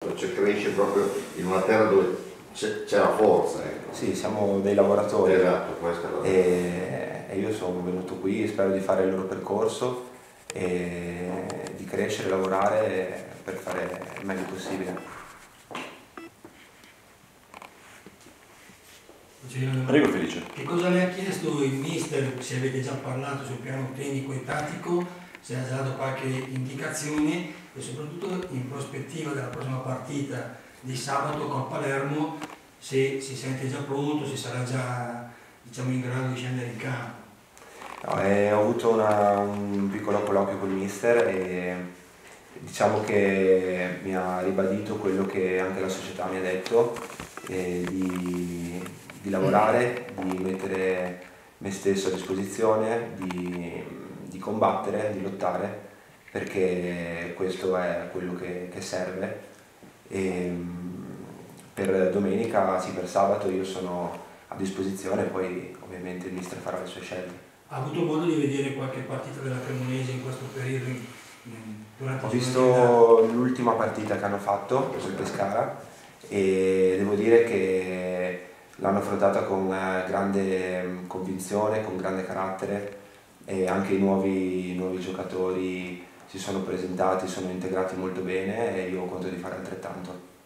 Sabato, cioè cresce proprio in una terra dove c'è la forza. Ecco. Sì, siamo dei lavoratori. Esatto, questa è la E io sono venuto qui, spero di fare il loro percorso e di crescere, lavorare per fare il meglio possibile. Prego Felice. Che cosa le ha chiesto il mister, se avete già parlato sul piano tecnico e tattico, se ha già dato qualche indicazione e soprattutto in prospettiva della prossima partita di sabato con Palermo, se si sente già pronto, se sarà già, diciamo, in grado di scendere in campo. No, ho avuto un piccolo colloquio con il mister e diciamo che mi ha ribadito quello che anche la società mi ha detto, di lavorare, di mettere me stesso a disposizione, di combattere, di lottare, perché questo è quello che serve. E, per domenica, sì, per sabato io sono a disposizione, poi ovviamente il mister farà le sue scelte. Ha avuto modo di vedere qualche partita della Cremonese in questo periodo? Durante Ho il visto l'ultima partita che hanno fatto sul Pescara e devo dire che l'hanno affrontata con grande convinzione, con grande carattere e anche i nuovi giocatori si sono presentati, sono integrati molto bene e io conto di fare altrettanto.